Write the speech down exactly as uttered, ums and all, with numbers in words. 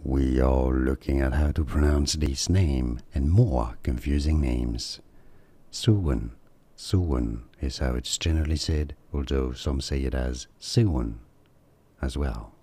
we are looking at how to pronounce this name and more confusing names. Siwan, Siwan is how it's generally said, although some say it as Siwan as well.